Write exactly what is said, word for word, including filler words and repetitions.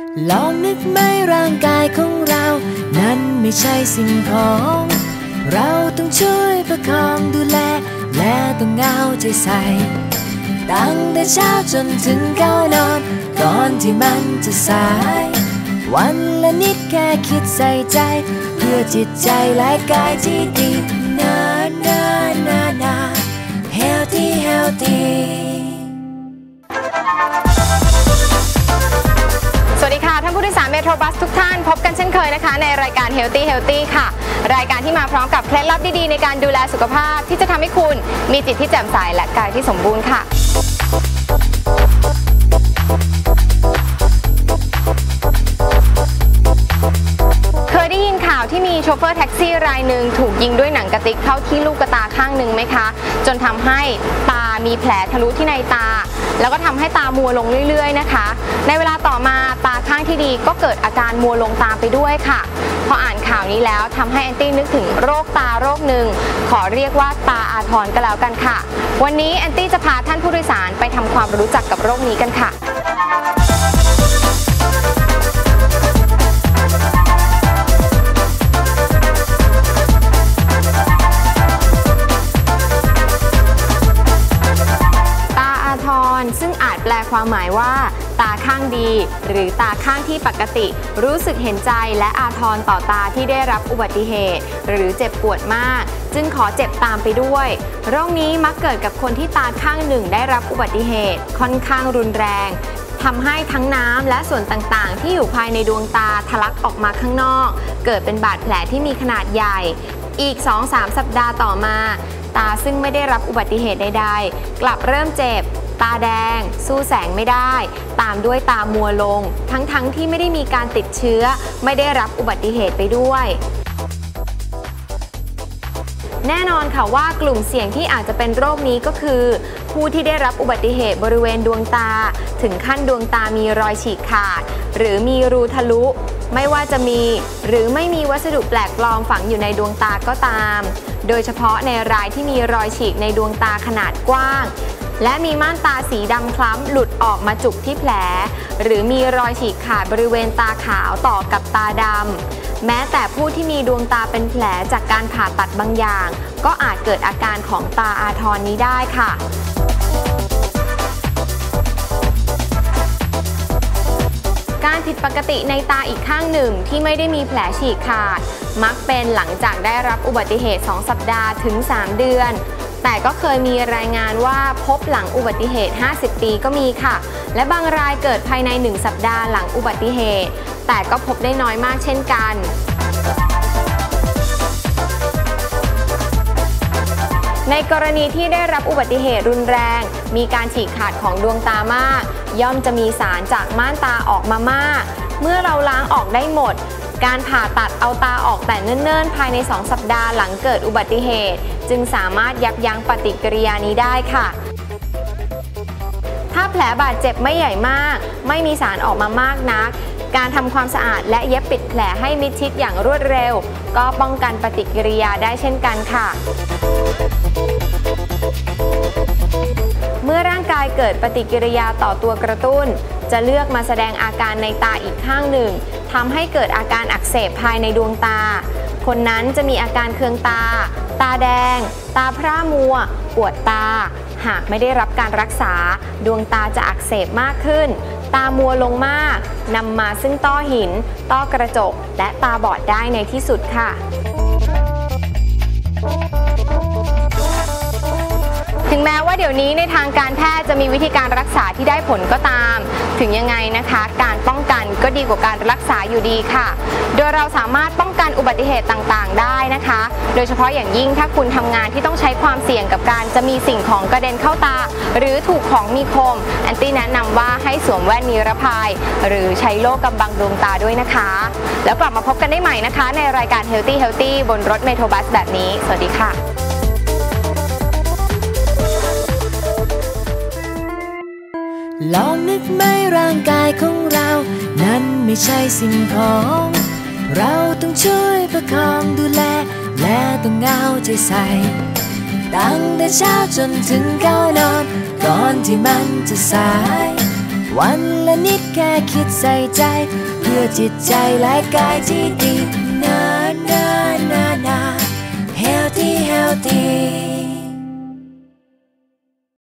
ลองนึกไหมร่างกายของเรานั้นไม่ใช่สิ่งของเราต้องช่วยประคองดูแลและต้องเอาใจใส่ตั้งแต่เช้าจนถึงเข้านอนก่อนที่มันจะสายวันละนิดแค่คิดใส่ใจเพื่อจิตใจและกายที่ดีนานานานา healthy healthy สวัสดีค่ะท่านผู้โดยสารเมโทรบัสทุกท่านพบกันเช่นเคยนะคะในรายการ Healthy Healthy ค่ะรายการที่มาพร้อมกับเคล็ดลับดีๆในการดูแลสุขภาพที่จะทำให้คุณมีจิตที่แจ่มใสและกายที่สมบูรณ์ค่ะเคยได้ยินข่าวที่มีโชเฟอร์แท็กซี่รายหนึ่งถูกยิงด้วยหนังกระติกเข้าที่ลูกตาข้างหนึ่งไหมคะจนทำให้ตามีแผลทะลุที่ในตาแล้วก็ทำให้ตามัวลงเรื่อยๆนะคะในเวลาต่อมาตาข้างที่ดีก็เกิดอาการมัวลงตามไปด้วยค่ะพออ่านข่าวนี้แล้วทำให้แอนตี้นึกถึงโรคตาโรคหนึ่งขอเรียกว่าตาอาทรก็แล้วกันค่ะวันนี้แอนตี้จะพาท่านผู้โดยสารไปทำความรู้จักกับโรคนี้กันค่ะซึ่งอาจแปลความหมายว่าตาข้างดีหรือตาข้างที่ปกติรู้สึกเห็นใจและอาทรต่อตาที่ได้รับอุบัติเหตุหรือเจ็บปวดมากจึงขอเจ็บตามไปด้วยโรคนี้มักเกิดกับคนที่ตาข้างหนึ่งได้รับอุบัติเหตุค่อนข้างรุนแรงทำให้ทั้งน้ำและส่วนต่างๆที่อยู่ภายในดวงตาทะลักออกมาข้างนอกเกิดเป็นบาดแผลที่มีขนาดใหญ่อีก สองถึงสาม สัปดาห์ต่อมาตาซึ่งไม่ได้รับอุบัติเหตุใดๆกลับเริ่มเจ็บตาแดงสู้แสงไม่ได้ตามด้วยตามัวลงทั้งๆ ท, ที่ไม่ได้มีการติดเชื้อไม่ได้รับอุบัติเหตุไปด้วยแน่นอนค่ะว่ากลุ่มเสี่ยงที่อาจจะเป็นโรคนี้ก็คือผู้ที่ได้รับอุบัติเหตุบริเวณดวงตาถึงขั้นดวงตามีรอยฉีกขาดหรือมีรูทะลุไม่ว่าจะมีหรือไม่มีวัสดุแปลกปลอมฝังอยู่ในดวงตาก็ตามโดยเฉพาะในรายที่มีรอยฉีกในดวงตาขนาดกว้างและมีม่านตาสีดำคล้ำหลุดออกมาจุกที่แผลหรือมีรอยฉีกขาดบริเวณตาขาวต่อกับตาดำแม้แต่ผู้ที่มีดวงตาเป็นแผลจากการผ่าตัดบางอย่างก็อาจเกิดอาการของตาอาทรนี้ได้ค่ะการผิดปกติในตาอีกข้างหนึ่งที่ไม่ได้มีแผลฉีกขาดมักเป็นหลังจากได้รับอุบัติเหตุสองสัปดาห์ถึงสามเดือนแต่ก็เคยมีรายงานว่าพบหลังอุบัติเหตุห้าสิบปีก็มีค่ะและบางรายเกิดภายในหนึ่งสัปดาห์หลังอุบัติเหตุแต่ก็พบได้น้อยมากเช่นกันในกรณีที่ได้รับอุบัติเหตุรุนแรงมีการฉีกขาดของดวงตามากย่อมจะมีสารจากม่านตาออกมามากเมื่อเราล้างออกได้หมดการผ่าตัดเอาตาออกแต่เนิ่นๆภายในสองสัปดาห์หลังเกิดอุบัติเหตุจึงสามารถยับยั้งปฏิกิริยานี้ได้ค่ะถ้าแผลบาดเจ็บไม่ใหญ่มากไม่มีสารออกมามากนักการทำความสะอาดและเย็บปิดแผลให้มิดชิดอย่างรวดเร็วก็ป้องกันปฏิกิริยาได้เช่นกันค่ะเมื่อร่างกายเกิดปฏิกิริยาต่อตัวกระตุ้นจะเลือกมาแสดงอาการในตาอีกข้างหนึ่งทำให้เกิดอาการอักเสบภายในดวงตาคนนั้นจะมีอาการเคืองตาตาแดงตาพร่ามัวปวดตาหากไม่ได้รับการรักษาดวงตาจะอักเสบมากขึ้นตามัวลงมากนำมาซึ่งต้อหินต้อกระจกและตาบอดได้ในที่สุดค่ะถึงแม้ว่าเดี๋ยวนี้ในทางการแพทย์จะมีวิธีการรักษาที่ได้ผลก็ตามถึงยังไงนะคะการป้องกันก็ดีกว่าการรักษาอยู่ดีค่ะโดยเราสามารถป้องกันอุบัติเหตุต่างๆได้นะคะโดยเฉพาะอย่างยิ่งถ้าคุณทำงานที่ต้องใช้ความเสี่ยงกับการจะมีสิ่งของกระเด็นเข้าตาหรือถูกของมีคมแอนตี้แนะนำว่าให้สวมแว่นนิรภัยหรือใช้โล่กำบังดวงตาด้วยนะคะแล้วกลับมาพบกันได้ใหม่นะคะในรายการ Healthy Healthy บนรถเมโทรบัสแบบนี้สวัสดีค่ะลองนึกไหมร่างกายของเรานั้นไม่ใช่สิ่งของเราต้องช่วยประคองดูแลและต้องเอาใจใส่ตั้งแต่เช้าจนถึงเข้านอนก่อนที่มันจะสายวันละนิดแค่คิดใส่ใจเพื่อจิตใจและกายที่ดีนะ